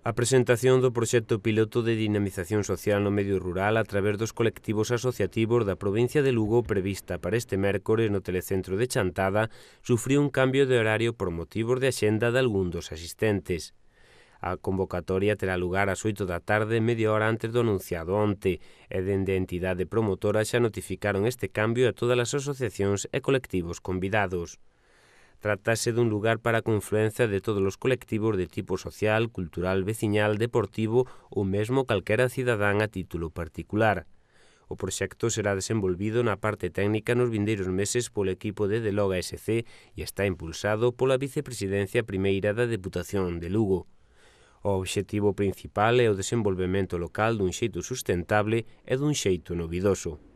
A presentación do proxecto piloto de dinamización social no medio rural a través dos colectivos asociativos da provincia de Lugo prevista para este mércores no telecentro de Chantada sufriu un cambio de horario por motivos de axenda de algún dos asistentes. A convocatoria terá lugar ás 8 da tarde, media hora antes do anunciado onte, e dende a entidade promotora xa notificaron este cambio a todas as asociacións e colectivos convidados. Trátase dun lugar para a confluencia de todos os colectivos de tipo social, cultural, veciñal, deportivo ou mesmo calquera cidadán a título particular. O proxecto será desenvolvido na parte técnica nos vindeiros meses polo equipo de Deloga SC e está impulsado pola vicepresidencia primeira da Deputación de Lugo. O obxectivo principal é o desenvolvemento local dun xeito sustentable e dun xeito novidoso.